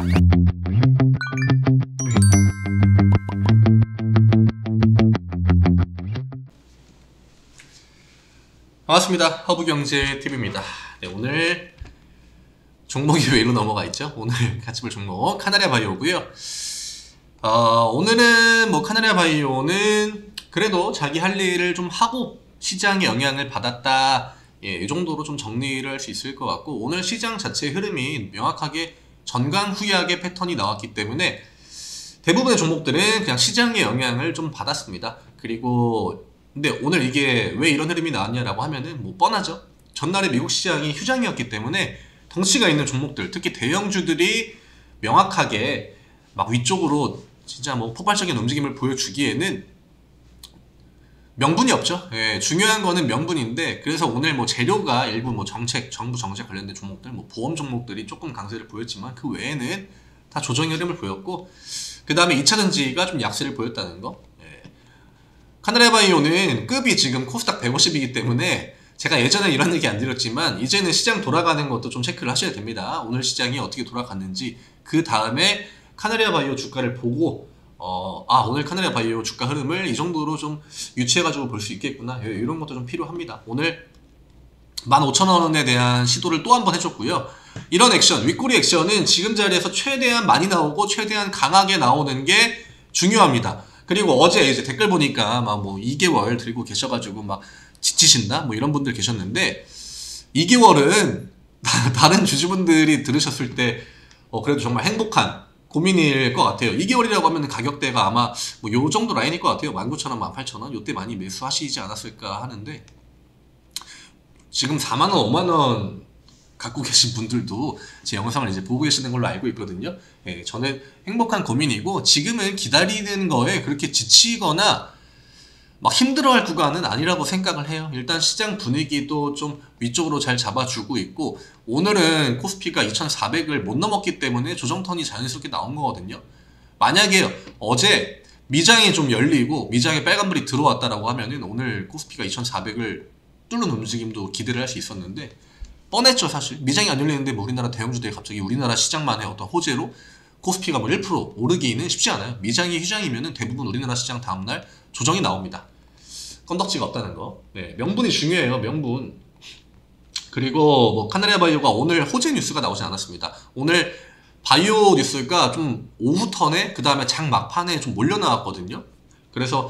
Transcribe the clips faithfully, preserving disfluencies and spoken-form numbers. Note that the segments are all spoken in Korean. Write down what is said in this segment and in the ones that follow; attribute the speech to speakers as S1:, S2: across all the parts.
S1: 반갑습니다. 허브경제티비입니다. 네, 오늘 종목이 왜 이로 넘어가 있죠? 오늘 같이 볼 종목 카나리아 바이오고요. 어, 오늘은 뭐 카나리아 바이오는 그래도 자기 할 일을 좀 하고 시장의 영향을 받았다, 예, 이 정도로 좀 정리를 할 수 있을 것 같고, 오늘 시장 자체의 흐름이 명확하게 전강후약의 패턴이 나왔기 때문에 대부분의 종목들은 그냥 시장의 영향을 좀 받았습니다. 그리고 근데 오늘 이게 왜 이런 흐름이 나왔냐라고 하면은 뭐 뻔하죠. 전날에 미국 시장이 휴장이었기 때문에 덩치가 있는 종목들, 특히 대형주들이 명확하게 막 위쪽으로 진짜 뭐 폭발적인 움직임을 보여주기에는 명분이 없죠. 예, 중요한 거는 명분인데, 그래서 오늘 뭐 재료가 일부 뭐 정책, 정부 정책 관련된 종목들, 뭐 보험 종목들이 조금 강세를 보였지만 그 외에는 다 조정의 흐름을 보였고, 그 다음에 이 차 전지가 좀 약세를 보였다는 거. 카나리아 바이오는 급이 지금 코스닥 백오십이기 때문에 제가 예전에 이런 얘기 안 드렸지만 이제는 시장 돌아가는 것도 좀 체크를 하셔야 됩니다. 오늘 시장이 어떻게 돌아갔는지, 그 다음에 카나리아 바이오 주가를 보고 어, 아 오늘 카나리아 바이오 주가 흐름을 이 정도로 좀 유추해가지고 볼 수 있겠구나, 이런 것도 좀 필요합니다. 오늘 만 오천 원에 대한 시도를 또 한 번 해줬고요. 이런 액션, 윗꼬리 액션은 지금 자리에서 최대한 많이 나오고 최대한 강하게 나오는 게 중요합니다. 그리고 어제 이제 댓글 보니까 막 뭐 이 개월 들고 계셔가지고 막 지치신다? 뭐 이런 분들 계셨는데, 이 개월은 다른 주주분들이 들으셨을 때 어 그래도 정말 행복한 고민일 것 같아요. 이 개월이라고 하면 가격대가 아마 뭐 요 정도 라인일 것 같아요. 만 구천 원, 만 팔천 원 요때 많이 매수하시지 않았을까 하는데, 지금 사만 원, 오만 원 갖고 계신 분들도 제 영상을 이제 보고 계시는 걸로 알고 있거든요. 예, 저는 행복한 고민이고, 지금은 기다리는 거에 그렇게 지치거나 막 힘들어할 구간은 아니라고 생각을 해요. 일단 시장 분위기도 좀 위쪽으로 잘 잡아주고 있고, 오늘은 코스피가 이천사백을 못 넘었기 때문에 조정턴이 자연스럽게 나온 거거든요. 만약에 어제 미장이 좀 열리고 미장에 빨간불이 들어왔다라고 하면은 오늘 코스피가 이천사백을 뚫는 움직임도 기대를 할 수 있었는데, 뻔했죠. 사실 미장이 안 열리는데 뭐 우리나라 대형주들이 갑자기 우리나라 시장만의 어떤 호재로 코스피가 뭐 일 퍼센트 오르기는 쉽지 않아요. 미장이 휴장이면은 대부분 우리나라 시장 다음날 조정이 나옵니다. 건덕지가 없다는 거. 네, 명분이 중요해요. 명분. 그리고 뭐 카나리아 바이오가 오늘 호재 뉴스가 나오지 않았습니다. 오늘 바이오 뉴스가 좀 오후 턴에, 그 다음에 장 막판에 좀 몰려 나왔거든요. 그래서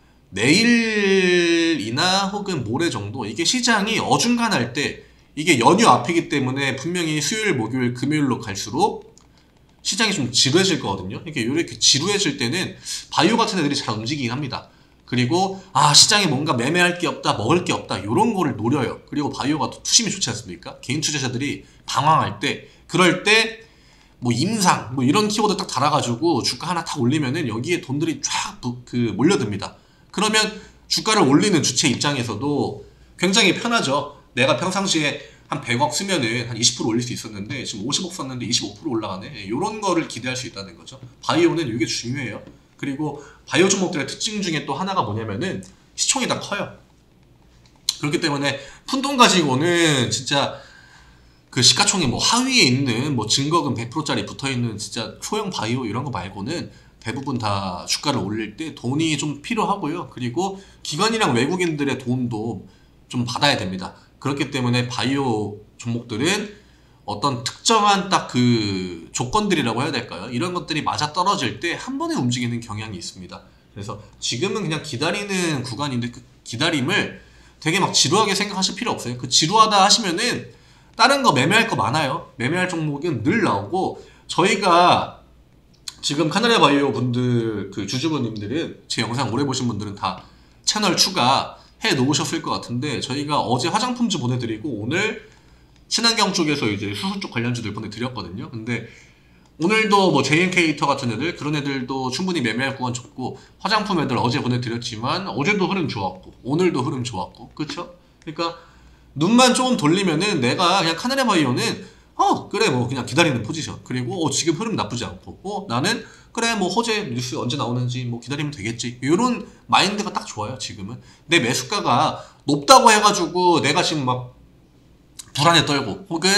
S1: 내일이나 혹은 모레 정도, 이게 시장이 어중간할 때, 이게 연휴 앞이기 때문에 분명히 수요일, 목요일, 금요일로 갈수록 시장이 좀 지루해질 거거든요. 이게 이렇게 지루해질 때는 바이오 같은 애들이 잘 움직이긴 합니다. 그리고 아 시장에 뭔가 매매할 게 없다, 먹을 게 없다, 이런 거를 노려요. 그리고 바이오가 또 투심이 좋지 않습니까? 개인 투자자들이 방황할 때, 그럴 때 뭐 임상 뭐 이런 키워드 딱 달아가지고 주가 하나 탁 올리면은 여기에 돈들이 쫙 그 몰려듭니다. 그러면 주가를 올리는 주체 입장에서도 굉장히 편하죠. 내가 평상시에 한 백억 쓰면은 한 이십 퍼센트 올릴 수 있었는데 지금 오십억 썼는데 이십오 퍼센트 올라가네. 이런 거를 기대할 수 있다는 거죠. 바이오는 이게 중요해요. 그리고 바이오 종목들의 특징 중에 또 하나가 뭐냐면은 시총이 다 커요. 그렇기 때문에 푼돈 가지고는 진짜 그 시가총이 뭐 하위에 있는 뭐 증거금 백 퍼센트짜리 붙어있는 진짜 소형 바이오 이런 거 말고는 대부분 다 주가를 올릴 때 돈이 좀 필요하고요. 그리고 기관이랑 외국인들의 돈도 좀 받아야 됩니다. 그렇기 때문에 바이오 종목들은 어떤 특정한 딱 그 조건들이라고 해야 될까요? 이런 것들이 맞아 떨어질 때 한 번에 움직이는 경향이 있습니다. 그래서 지금은 그냥 기다리는 구간인데, 그 기다림을 되게 막 지루하게 생각하실 필요 없어요. 그 지루하다 하시면은 다른 거 매매할 거 많아요. 매매할 종목은 늘 나오고, 저희가 지금 카나리아 바이오 분들, 그 주주분님들은, 제 영상 오래 보신 분들은 다 채널 추가 해 놓으셨을 것 같은데, 저희가 어제 화장품주 보내드리고 오늘 친환경 쪽에서 이제 수소 쪽 관련주들 보내드렸거든요. 근데 오늘도 뭐 제이엔케이터 같은 애들, 그런 애들도 충분히 매매할 구간 좁고, 화장품 애들 어제 보내드렸지만 어제도 흐름 좋았고 오늘도 흐름 좋았고, 그쵸? 그러니까 눈만 조금 돌리면은 내가 그냥 카나리아 바이오는 어 그래 뭐 그냥 기다리는 포지션, 그리고 어 지금 흐름 나쁘지 않고, 어 나는 그래 뭐 호재 뉴스 언제 나오는지 뭐 기다리면 되겠지, 이런 마인드가 딱 좋아요. 지금은 내 매수가가 높다고 해가지고 내가 지금 막 불안에 떨고, 혹은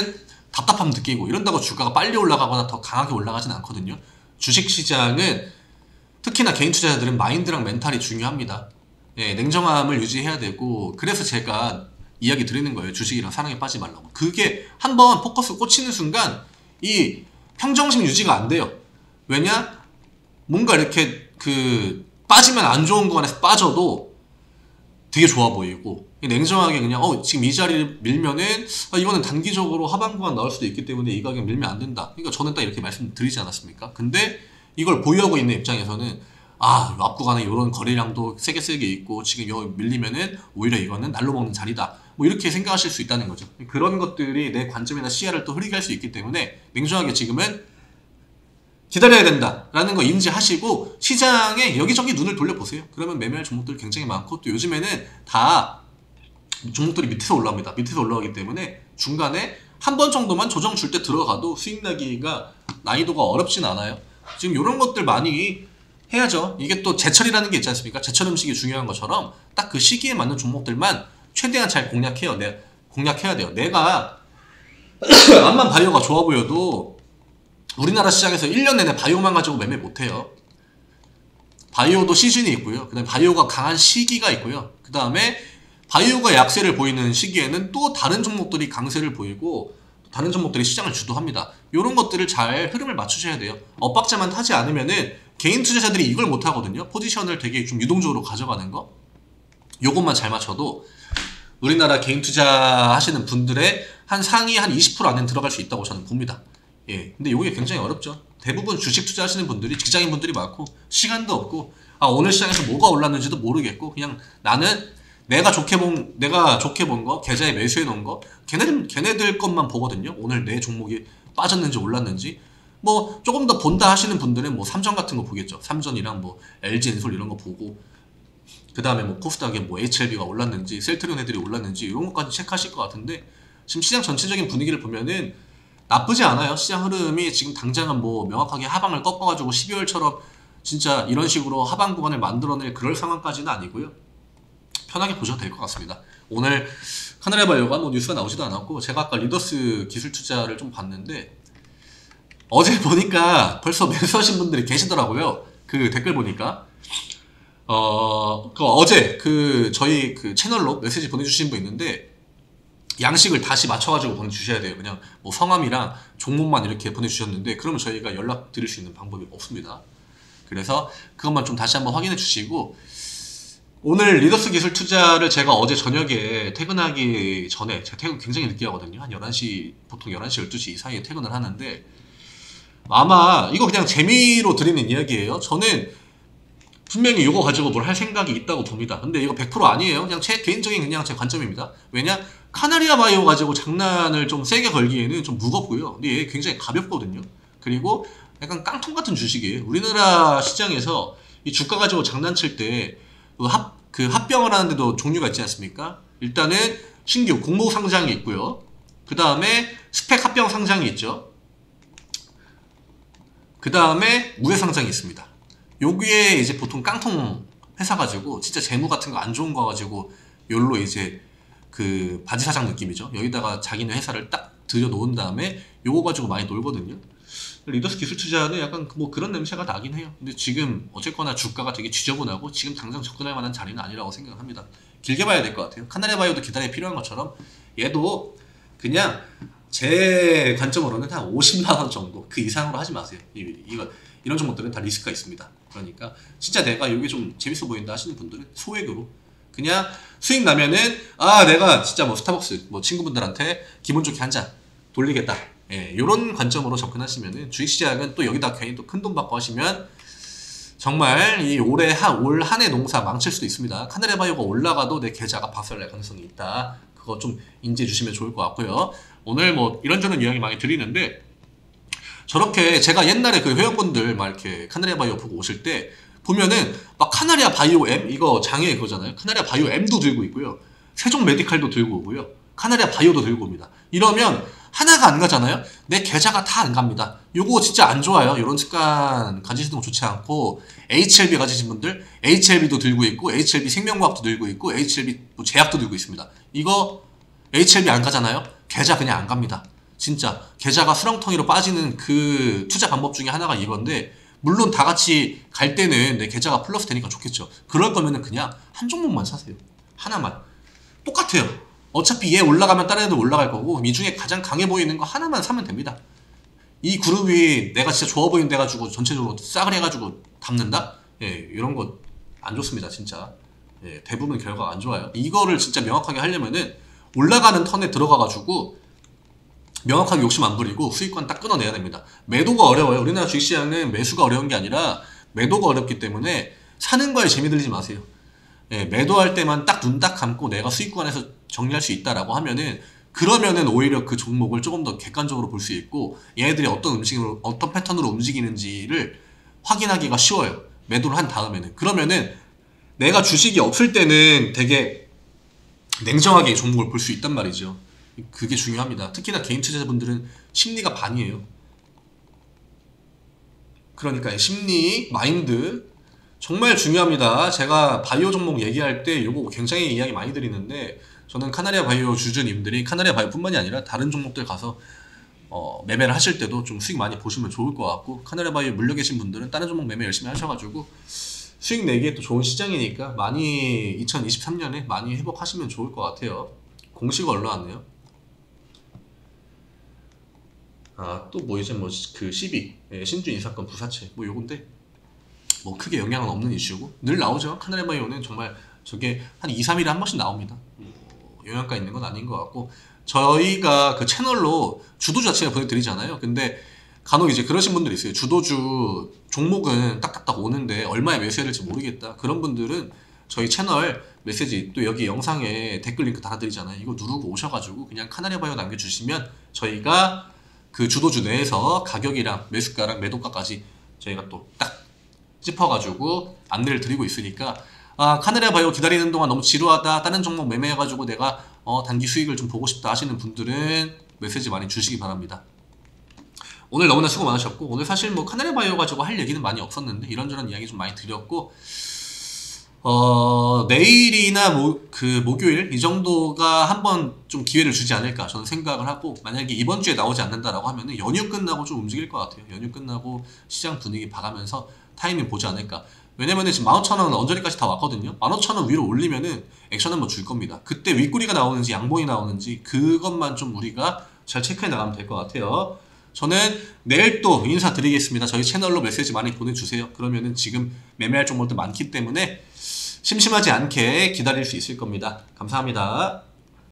S1: 답답함 느끼고 이런다고 주가가 빨리 올라가거나 더 강하게 올라가진 않거든요. 주식시장은 특히나 개인 투자자들은 마인드랑 멘탈이 중요합니다. 예, 냉정함을 유지해야 되고, 그래서 제가 이야기 드리는 거예요. 주식이랑 사랑에 빠지지 말라고. 그게 한번 포커스 꽂히는 순간 이 평정심 유지가 안 돼요. 왜냐? 뭔가 이렇게 그 빠지면 안 좋은 거 안에서 빠져도 되게 좋아 보이고, 냉정하게 그냥 어 지금 이 자리를 밀면은 아, 이거는 단기적으로 하방 구간 나올 수도 있기 때문에 이 가격 밀면 안 된다. 그러니까 저는 딱 이렇게 말씀드리지 않았습니까? 근데 이걸 보유하고 있는 입장에서는 아, 앞 구간에 이런 거래량도 세게 세게 있고 지금 여기 밀리면은 오히려 이거는 날로 먹는 자리다. 뭐 이렇게 생각하실 수 있다는 거죠. 그런 것들이 내 관점이나 시야를 또 흐리게 할 수 있기 때문에 냉정하게 지금은 기다려야 된다라는 거 인지하시고 시장에 여기저기 눈을 돌려보세요. 그러면 매매할 종목들 굉장히 많고, 또 요즘에는 다 종목들이 밑에서 올라옵니다. 밑에서 올라오기 때문에 중간에 한 번 정도만 조정 줄 때 들어가도 수익 나기가 난이도가 어렵진 않아요. 지금 이런 것들 많이 해야죠. 이게 또 제철이라는 게 있지 않습니까? 제철 음식이 중요한 것처럼 딱 그 시기에 맞는 종목들만 최대한 잘 공략해요. 내, 공략해야 돼요. 내가 암만 바이오가 좋아 보여도 우리나라 시장에서 일 년 내내 바이오만 가지고 매매 못해요. 바이오도 시즌이 있고요. 그 다음에 바이오가 강한 시기가 있고요. 그 다음에 바이오가 약세를 보이는 시기에는 또 다른 종목들이 강세를 보이고 다른 종목들이 시장을 주도합니다. 이런 것들을 잘 흐름을 맞추셔야 돼요. 엇박자만 타지 않으면은 개인 투자자들이 이걸 못하거든요. 포지션을 되게 좀 유동적으로 가져가는 거. 요것만 잘 맞춰도 우리나라 개인 투자 하시는 분들의 한 상위 한 이십 퍼센트 안에 들어갈 수 있다고 저는 봅니다. 예. 근데 이게 굉장히 어렵죠. 대부분 주식 투자하시는 분들이 직장인 분들이 많고 시간도 없고, 아 오늘 시장에서 뭐가 올랐는지도 모르겠고, 그냥 나는 내가 좋게 본 내가 좋게 본 거 계좌에 매수해 놓은 거 걔네들 걔네들 것만 보거든요. 오늘 내 종목이 빠졌는지 올랐는지. 뭐 조금 더 본다 하시는 분들은 뭐 삼전 같은 거 보겠죠. 삼전이랑 뭐 엘지엔솔 이런 거 보고, 그 다음에 뭐 코스닥에 뭐 에이치엘비가 올랐는지 셀트리온 애들이 올랐는지 이런 것까지 체크하실 것 같은데, 지금 시장 전체적인 분위기를 보면은 나쁘지 않아요. 시장 흐름이 지금 당장은 뭐 명확하게 하방을 꺾어가지고 십이월처럼 진짜 이런 식으로 하방 구간을 만들어낼 그럴 상황까지는 아니고요. 편하게 보셔도 될 것 같습니다. 오늘 카나리아바이오가 뭐 뉴스가 나오지도 않았고, 제가 아까 리더스 기술 투자를 좀 봤는데 어제 보니까 벌써 매수하신 분들이 계시더라고요. 그 댓글 보니까 어, 그 어제 그 저희 그 채널로 메시지 보내주신 분 있는데 양식을 다시 맞춰가지고 보내주셔야 돼요. 그냥 뭐 성함이랑 종목만 이렇게 보내주셨는데 그러면 저희가 연락 드릴 수 있는 방법이 없습니다. 그래서 그것만 좀 다시 한번 확인해 주시고, 오늘 리더스 기술 투자를 제가 어제 저녁에 퇴근하기 전에, 제가 퇴근 굉장히 늦게 하거든요. 한 열한 시, 보통 열한 시, 열두 시 이 사이에 퇴근을 하는데, 아마 이거 그냥 재미로 드리는 이야기예요. 저는 분명히 이거 가지고 뭘 할 생각이 있다고 봅니다. 근데 이거 백 퍼센트 아니에요. 그냥 제 개인적인 그냥 제 관점입니다. 왜냐? 카나리아 바이오 가지고 장난을 좀 세게 걸기에는 좀 무겁고요. 근데 얘 굉장히 가볍거든요. 그리고 약간 깡통 같은 주식이에요. 우리나라 시장에서 이 주가 가지고 장난칠 때 그 합, 그 합병을 하는데도 종류가 있지 않습니까? 일단은 신규 공모 상장이 있고요. 그 다음에 스펙 합병 상장이 있죠. 그 다음에 우회 상장이 있습니다. 여기에 이제 보통 깡통 회사 가지고 진짜 재무 같은 거 안 좋은 거 가지고 요로 이제 그 바지 사장 느낌이죠. 여기다가 자기네 회사를 딱 들여놓은 다음에 요거 가지고 많이 놀거든요. 리더스 기술 투자는 약간 뭐 그런 냄새가 나긴 해요. 근데 지금 어쨌거나 주가가 되게 지저분하고 지금 당장 접근할 만한 자리는 아니라고 생각합니다. 길게 봐야 될 것 같아요. 카나리아 바이오도 기다림이 필요한 것처럼 얘도 그냥 제 관점으로는 한 오십만 원 정도 그 이상으로 하지 마세요. 이, 이거 이런 종목들은 다 리스크가 있습니다. 그러니까 진짜 내가 이게 좀 재밌어 보인다 하시는 분들은 소액으로 그냥 수익 나면은 아 내가 진짜 뭐 스타벅스 뭐 친구분들한테 기분 좋게 한 잔 돌리겠다. 예, 이런 관점으로 접근하시면은 주식시장은 또 여기다 괜히 또 큰 돈 받고 하시면 정말 이 올해 한 올 한 해 농사 망칠 수도 있습니다. 카나리아 바이오가 올라가도 내 계좌가 박살날 가능성이 있다. 그거 좀 인지해 주시면 좋을 것 같고요. 오늘 뭐 이런저런 이야기 많이 드리는데, 저렇게 제가 옛날에 그 회원분들 막 이렇게 카나리아 바이오 보고 오실 때 보면은 막 카나리아 바이오 M 이거 장애 그거잖아요. 카나리아 바이오 M도 들고 있고요. 세종 메디칼도 들고 오고요. 카나리아 바이오도 들고 옵니다. 이러면 하나가 안 가잖아요. 내 계좌가 다 안 갑니다. 요거 진짜 안 좋아요. 이런 습관 가지시는 거 좋지 않고, 에이치엘비 가지신 분들 에이치엘비도 들고 있고 에이치엘비 생명과학도 들고 있고 에이치엘비 뭐 제약도 들고 있습니다. 이거 에이치엘비 안 가잖아요. 계좌 그냥 안 갑니다. 진짜 계좌가 수렁텅이로 빠지는 그 투자 방법 중에 하나가 이건데, 물론 다 같이 갈 때는 내 계좌가 플러스 되니까 좋겠죠. 그럴 거면은 그냥 한 종목만 사세요. 하나만. 똑같아요. 어차피 얘 올라가면 다른 애들 올라갈 거고, 이 중에 가장 강해 보이는 거 하나만 사면 됩니다. 이 그룹이 내가 진짜 좋아 보이는 데 가지고 전체적으로 싹을 해가지고 담는다? 예, 이런 거 안 좋습니다, 진짜. 예, 대부분 결과가 안 좋아요. 이거를 진짜 명확하게 하려면은 올라가는 턴에 들어가가지고 명확하게 욕심 안 부리고 수익권 딱 끊어내야 됩니다. 매도가 어려워요. 우리나라 주식시장은 매수가 어려운 게 아니라 매도가 어렵기 때문에 사는 거에 재미 들리지 마세요. 예, 매도할 때만 딱 눈 딱 감고 내가 수익권에서 정리할 수 있다라고 하면은, 그러면은 오히려 그 종목을 조금 더 객관적으로 볼 수 있고 얘네들이 어떤 음식으로 어떤 패턴으로 움직이는지를 확인하기가 쉬워요. 매도를 한 다음에는. 그러면은 내가 주식이 없을 때는 되게 냉정하게 종목을 볼 수 있단 말이죠. 그게 중요합니다. 특히나 개인 투자자분들은 심리가 반이에요. 그러니까 심리, 마인드 정말 중요합니다. 제가 바이오 종목 얘기할 때 이거 굉장히 이야기 많이 드리는데, 저는 카나리아 바이오 주주님들이 카나리아 바이오 뿐만이 아니라 다른 종목들 가서 어, 매매를 하실 때도 좀 수익 많이 보시면 좋을 것 같고, 카나리아 바이오 물려 계신 분들은 다른 종목 매매 열심히 하셔가지고 수익 내기에 또 좋은 시장이니까 많이 이천이십삼 년에 많이 회복하시면 좋을 것 같아요. 공시가 올라왔네요. 아, 또 뭐 이제 뭐 그 십이 예, 신준 이 사건 부사체 뭐 요건데 뭐 크게 영향은 없는 이슈고, 늘 나오죠. 카나리아 바이오는 정말 저게 한 이, 삼 일에 한 번씩 나옵니다. 뭐 영향가 있는 건 아닌 것 같고, 저희가 그 채널로 주도주 자체가 보내드리잖아요. 근데 간혹 이제 그러신 분들이 있어요. 주도주 종목은 딱딱딱 오는데 얼마에 매수해야 될지 모르겠다. 그런 분들은 저희 채널 메시지, 또 여기 영상에 댓글 링크 달아드리잖아요. 이거 누르고 오셔가지고 그냥 카나리아 바이오 남겨주시면 저희가 그 주도주 내에서 가격이랑 매수가랑 매도가까지 저희가 또 딱 짚어가지고 안내를 드리고 있으니까, 아, 카나리아 바이오 기다리는 동안 너무 지루하다, 다른 종목 매매해가지고 내가 어, 단기 수익을 좀 보고 싶다 하시는 분들은 메시지 많이 주시기 바랍니다. 오늘 너무나 수고 많으셨고, 오늘 사실 뭐 카나리아 바이오 가지고 할 얘기는 많이 없었는데 이런저런 이야기 좀 많이 드렸고, 어, 내일이나 모, 그 목요일 이 정도가 한번 좀 기회를 주지 않을까 저는 생각을 하고, 만약에 이번 주에 나오지 않는다라고 하면은 연휴 끝나고 좀 움직일 것 같아요. 연휴 끝나고 시장 분위기 봐가면서 타이밍 보지 않을까. 왜냐면은 지금 만 오천 원 언저리까지 다 왔거든요. 만 오천 원 위로 올리면은 액션 한번 줄 겁니다. 그때 윗꼬리가 나오는지 양봉이 나오는지 그것만 좀 우리가 잘 체크해 나가면 될 것 같아요. 저는 내일 또 인사드리겠습니다. 저희 채널로 메시지 많이 보내주세요. 그러면은 지금 매매할 종목들 많기 때문에 심심하지 않게 기다릴 수 있을 겁니다. 감사합니다.